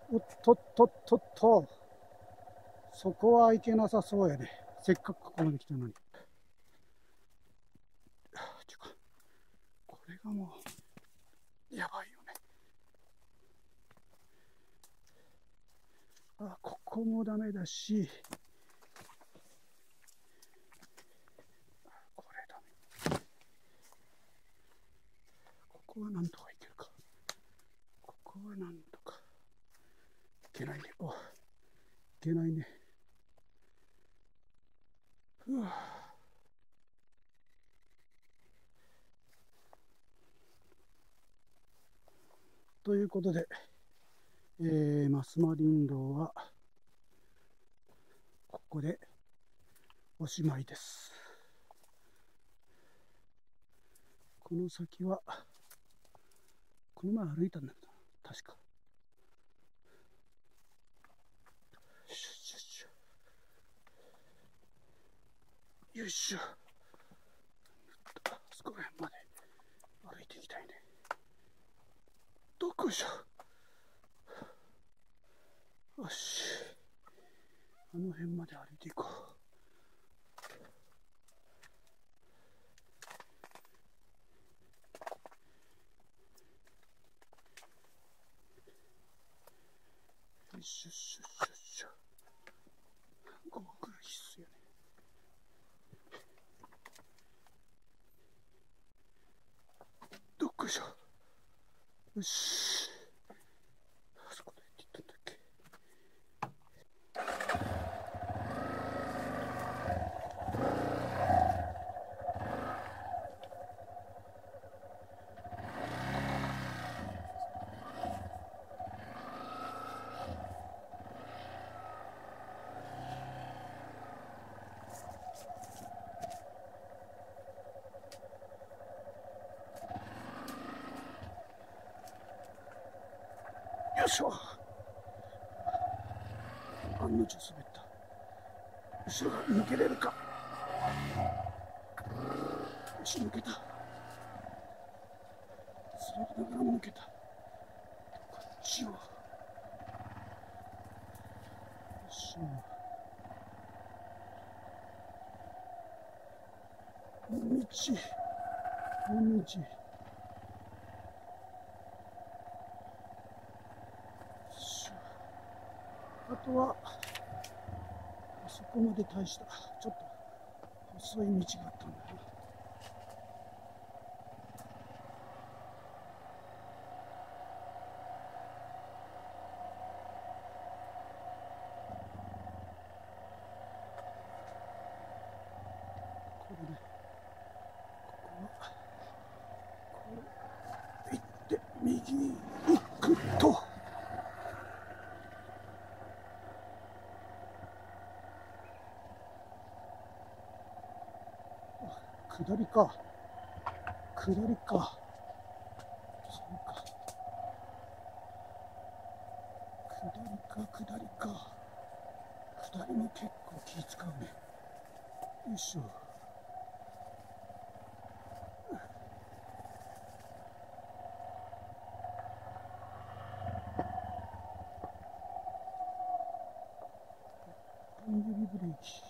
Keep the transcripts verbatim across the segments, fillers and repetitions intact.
おっとっとっとっと、そこはいけなさそうやね。せっかくここまで来たのに。てか、これがもう、やばいよね。あ、ここもダメだし、これダメ。ここはなんとかいけるか。ここはなんとか。いけないね。お、いけないね。うわ。ということで、えー、マスマ林道はここでおしまいです。この先はこの前歩いたんだけど確か。よいしょ。あそこら辺まで歩いていきたいね。どこいしょ。よし。あの辺まで歩いていこう。よいしょしょしょしょ。ゴーグル必須やね。どっこいしょ。よし。あそこでって言ったんだっけ。よいしょ。案の定滑った。後ろが抜けれるか。よし、抜けた。滑りながらも抜けた。こっちを。よいしょ。道。道。あとはあそこまで大したちょっと細い道があったんだな。これね、ここはこう行って右に行くと、下りか下りかそうか、下りか下りか下りも結構気使うね。よいしょ。一本指ブレーキ。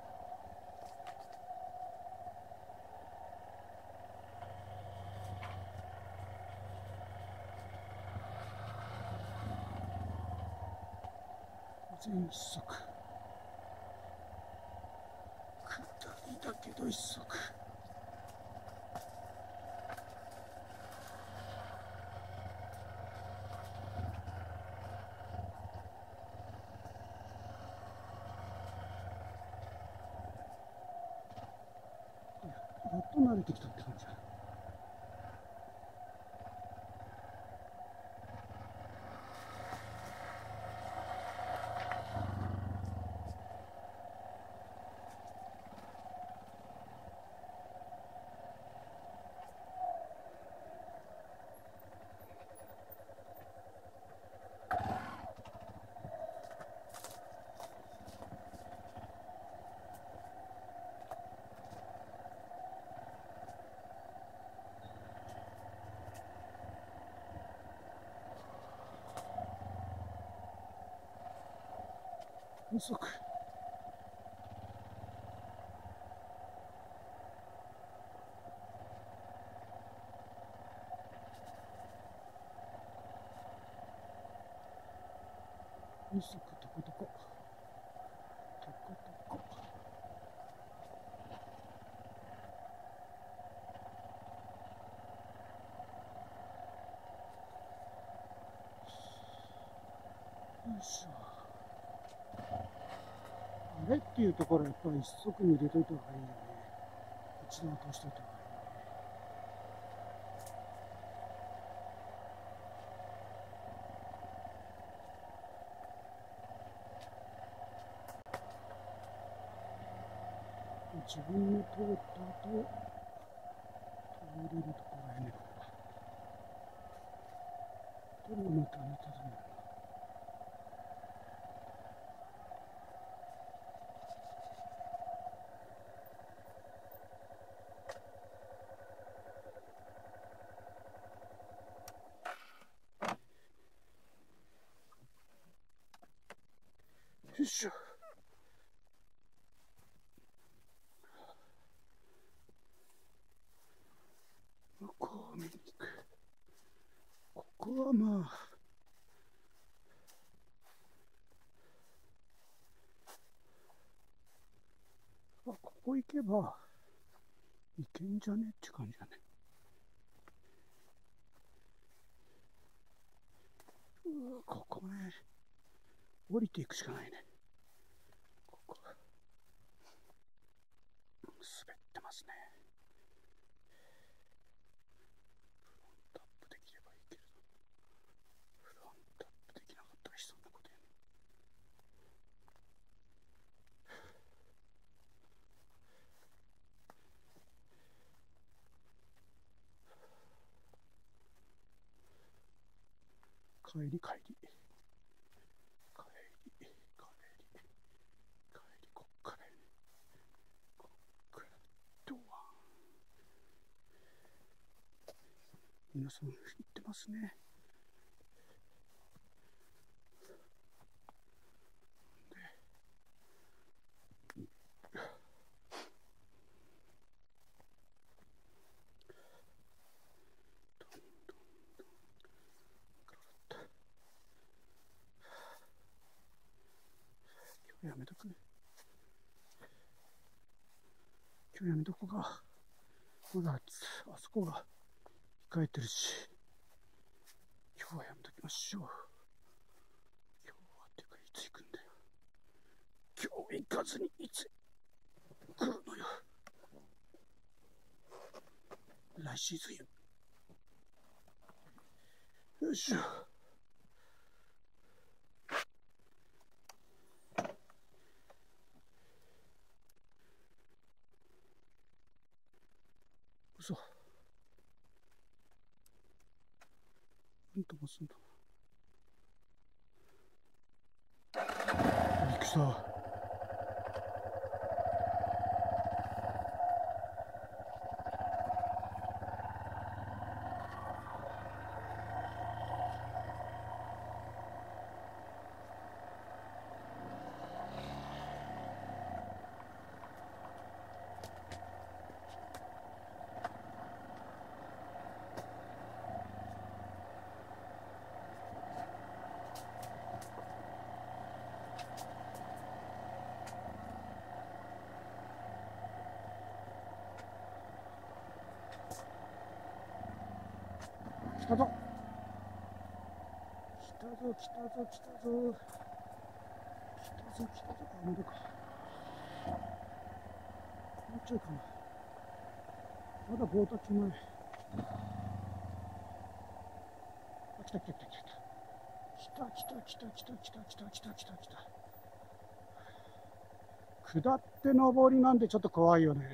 全一速。下りだけど一速。やっと慣れてきたって感じだ。 風速。風速とこどこ。とこどこ。よいしょ。あれっていうところはやっぱり一足に入れといた方がいいよね。一度落としといた方がいいね。自分の通った後、通れるところやね、ここは。どれをまたあなただもんな。よいしょ。向こうを見に行く。ここはまあ、あ、ここ行けばいけんじゃねって感じだね。うわ、ここね、降りていくしかないね。ここ滑ってますね。フロントアップできればいいけれど、フロントアップできなかったらしそんなことやね。帰り帰り帰り帰り帰り、こっからこっからドア。皆さん行ってますね。今日やめとく。今日やめとこうか。まだあそこが控えてるし、今日はやめときましょう。今日はっていうか、いつ行くんだよ。今日行かずにいつ来るのよ。来シーズンや。よいしょ。嘘。うんともすんだ。びっくりした。来たぞ。来たぞ、来たぞ、来たぞ。来たぞ、来たぞ。あ、まだか。もうちょいかな。まだ棒立ち前。あ、来た来た来た来た。来た来た来た来た来た来た来た来た来た。下って上りなんでちょっと怖いよね。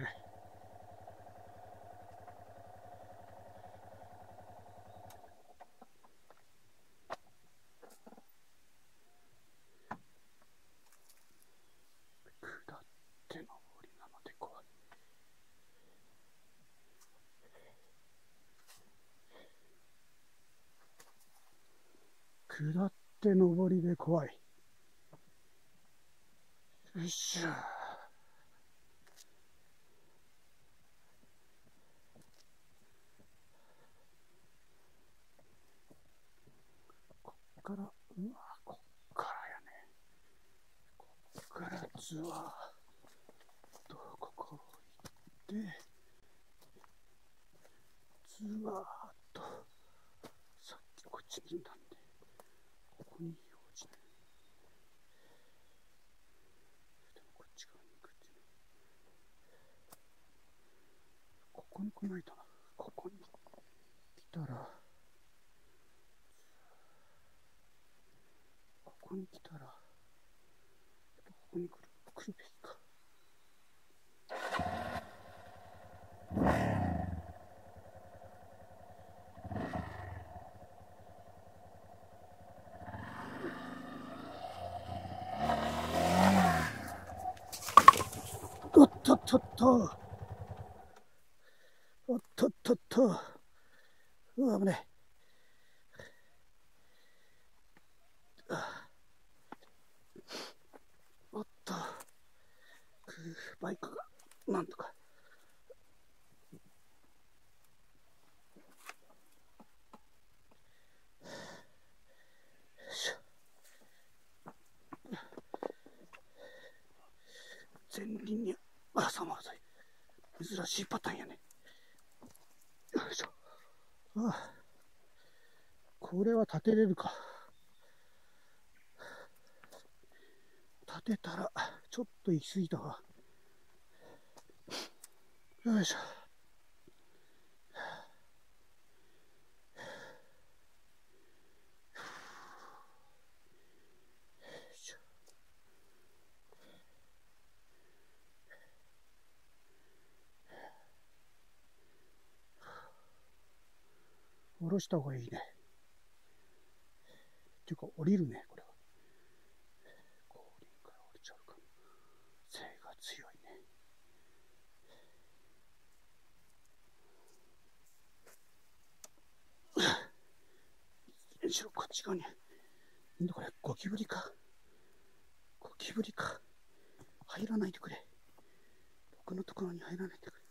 下って上りなので怖い。下って上りで怖い。 よいしょ。こっから、うわ、こっからやね。こっからツアーとここを行って、ツアーとさっきこっちにいたんで、ここに落ちない。でもこっち側に行くっていうの。ここに来ないとな。ここに来たら、ここに来たら、やっぱここに来る、来るべきか。おっとっとっと。おっとっとっと。うわ、危ない。おっと。バイクが、なんとか。前輪に挟まるという珍しいパターンやね。よいしょ。ああ、これは立てれるか。立てたらちょっと行き過ぎたわ。よいしょ。下ろした方がいいね。っていうか降りるね、これは。後輪から降りちゃうかも。精が強いね。よいしょ、こっち側に。なんだこれ、ゴキブリか。ゴキブリか。入らないでくれ。僕のところに入らないでくれ。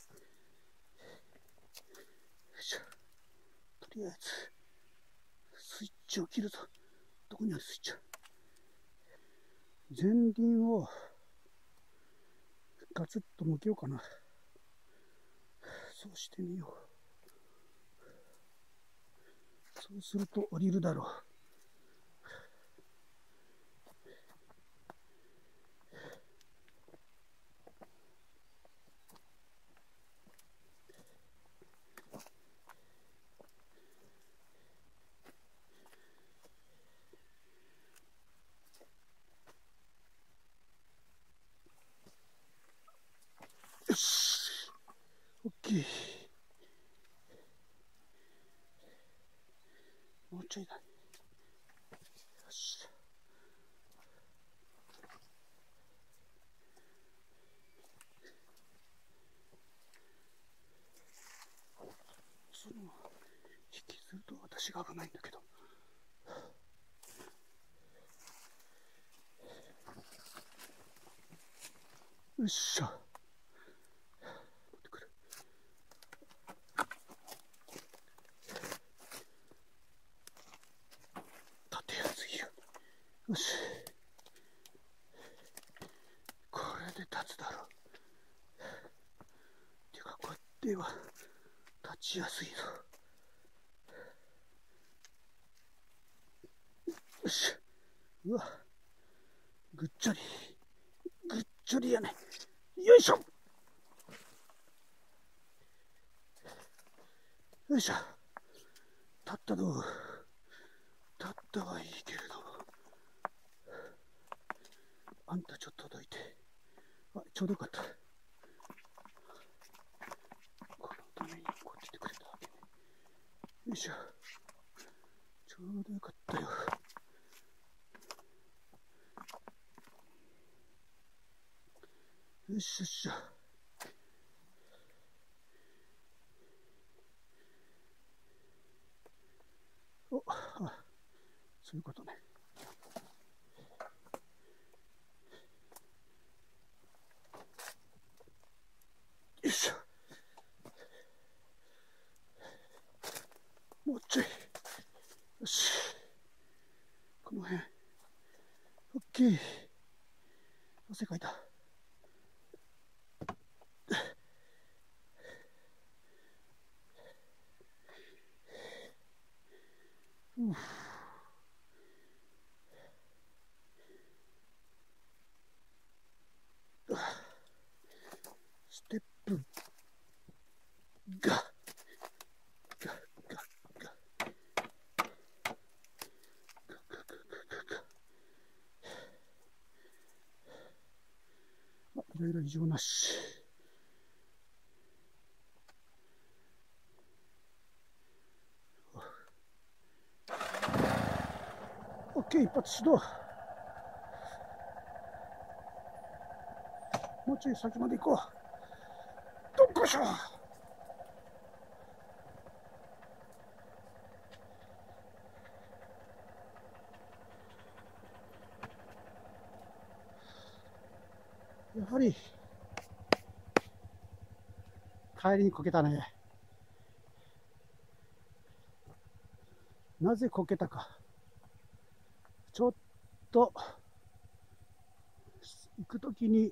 よいしょ。とりあえず、スイッチを切るぞ。どこにあるスイッチ？前輪をガツッと向けようかな。そうしてみよう。そうすると降りるだろう。よし、オッケー。もうちょいだ。よし。その引きずると私が危ないんだけど。よっしゃ。よし、これで立つだろう。てかこうやっては立ちやすいぞ。よし、うわ、ぐっちょりぐっちょりやね。よいしょ。よいしょ。立ったどう。立ったはいいけれども、あんたちょっとどいて。あ、ちょうどよかった。このためにこうやってくれたわけね。よいしょ。ちょうどよかったよ。よしよしょ。お、あ、そういうことね。 辺。オッケー。汗かいた。うふ。ステップがががががいろいろ異常なし。オッケー、一発始動。もうちょい先まで行こう。どっこいしょ。やはり帰りにこけたね。なぜこけたか。ちょっと行くときに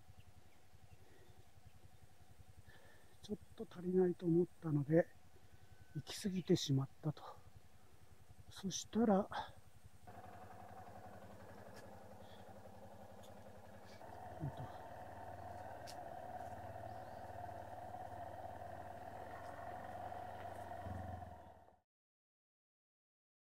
ちょっと足りないと思ったので行き過ぎてしまったと。そしたらえっと